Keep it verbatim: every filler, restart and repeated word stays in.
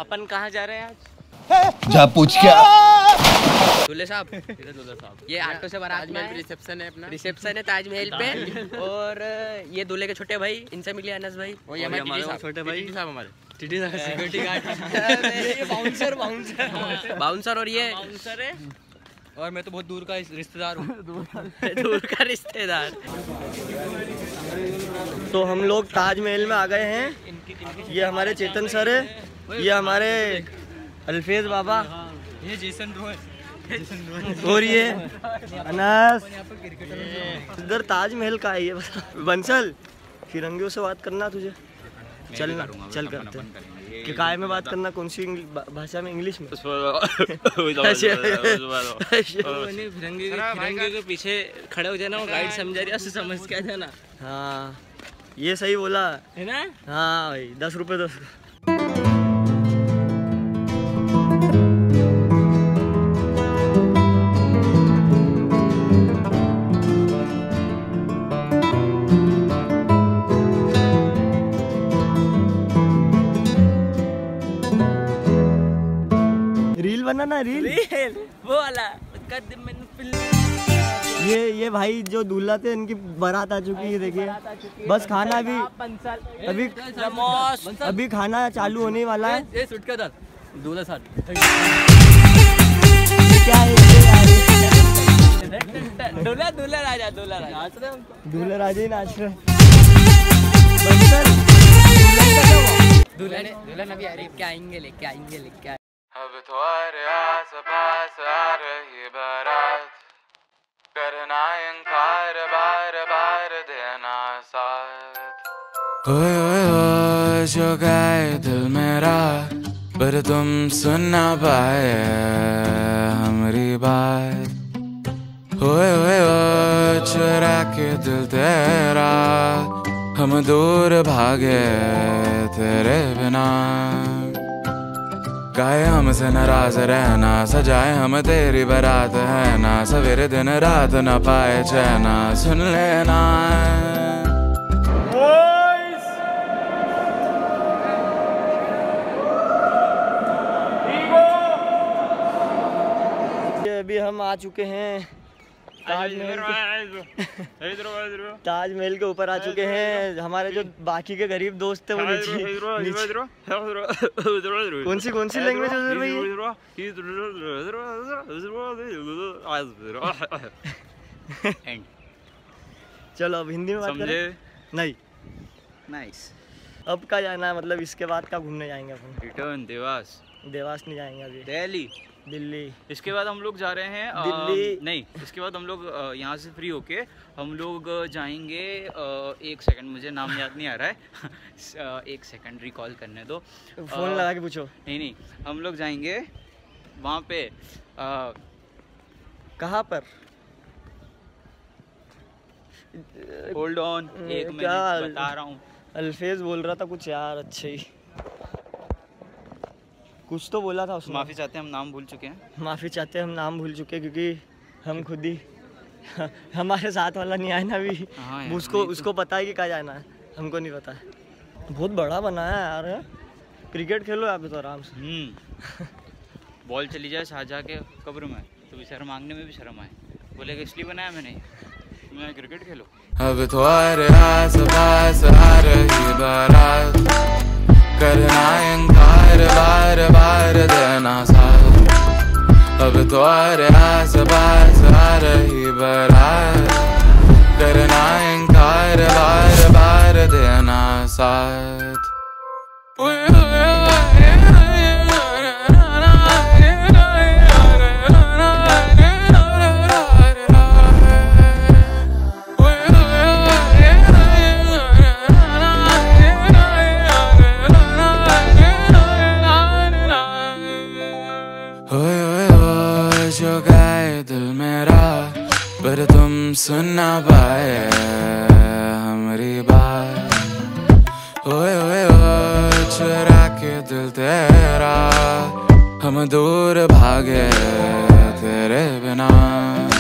अपन कहाँ जा रहे हैं आज? जा पूछ क्या दूल्हे साहब, दूल्हे साहब ये ऑटो से बारात में रिसेप्शन है, अपना रिसेप्शन है ताजमहल पे। और ये दूल्हे के छोटे भाई, इनसे मिले अनस भाई। और ये हमारे छोटे भाई साहब, हमारे security guard, bouncer bouncer bouncer और ये बाउंसर है। और मैं तो बहुत दूर का रिश्तेदार हूँ। दूर का रिश्तेदार। तो हम लोग ताजमहल में आ गए हैं। ये हमारे चेतन सर है, ये हमारे अल्फेज बाबा, ये जेसन रोहन, और ये अनस। इधर ताजमहल का है ये। बंसल फिरंगियों से बात करना तुझे, चलना चल करते हैं। कि काय में बात करना, कौन सी भाषा में? इंग्लिश में। फिरंगी के पीछे खड़े हो जाना, गाइड समझा रही है, समझ के आ जाना। हाँ ये सही बोला है ना। हाँ भाई दस रुपये दस। रील बनाना, रील रील वो वाला। ये ये भाई जो दूल्हा थे, इनकी बारात आ चुकी है। देखिए बस खाना अभी अभी अभी खाना चालू होने वाला है। ये सूट का दर दूल्हा साथ क्या है? दूल्हा दूल्हा राजा दूल्हा राजा दूल्हा राजा ही नाच रहे। दूल्हा दूल्हा अभी लेके आएंगे लेके आएंगे लेके आएंगे। अब तुम्हारे आस पास आ रही बारात, करना इंकार बार बार देना साथ। ओए ओए ओए जो गाए दिल मेरा, पर तुम सुन ना पाए हमारी बात। ओए ओए ओए चुरा के दिल तेरा, हम दूर भागे तेरे बिना। काहे हमसे नाराज रहना, सजाए हम तेरी बारात है ना। सवेरे दिन रात न पाए चैना, सुन लेना। ये अभी हम आ चुके हैं ताजमहल के ताजमहल के ऊपर आ चुके हैं। हमारे जो बाकी के गरीब दोस्त थे वो नीचे, नीचे। कौन सी कौन सी लैंग्वेज है भाई? चलो अब हिंदी में बात करें। नहीं नाइस। अब का जाना है, मतलब इसके बाद का घूमने जाएंगे अपन? रिटर्न देवास। देवास नहीं जाएंगे अभी, दिल्ली दिल्ली। इसके बाद हम लोग जा रहे हैं दिल्ली नहीं, इसके बाद हम लोग यहाँ से फ्री होके हम लोग जाएंगे। एक सेकंड, मुझे नाम याद नहीं आ रहा है। एक सेकंड रिकॉल करने दो। फोन लगा के पूछो। नहीं नहीं, हम लोग जाएंगे वहाँ पे। कहाँ पर? होल्ड ऑन, एक मिनट बता रहा हूँ। अल्फेज बोल रहा था कुछ यार, अच्छे ही कुछ तो बोला था उसने। माफ़ी चाहते हैं, हम नाम भूल चुके हैं। माफ़ी चाहते हैं, हम नाम भूल चुके हैं क्योंकि हम खुद ही हमारे साथ वाला नहीं आया ना अभी। हाँ उसको उसको पता है कि कहाँ जाना है, हमको नहीं पता है। बहुत बड़ा बनाया है यार। क्रिकेट खेलो यहाँ पे तो आराम से। बॉल चली जाए शाहजहाँ के कब्र में तो बेचारा मांगने में भी शर्म आए, बोलेगा इसलिए बनाया मैंने, मैं क्रिकेट खेलो। अब तुम्हारे आस पास आ रही बारात, करना इंकार बार बार देना साथ। अब तुम्हारे आस पास आ रही बारात, करना इंकार बार बार देना साथ। जो गाए दिल मेरा, पर तुम सुन ना पाए हमारी बात। ओए ओए ओए चुरा के दिल तेरा, हम दूर भागे तेरे बिना।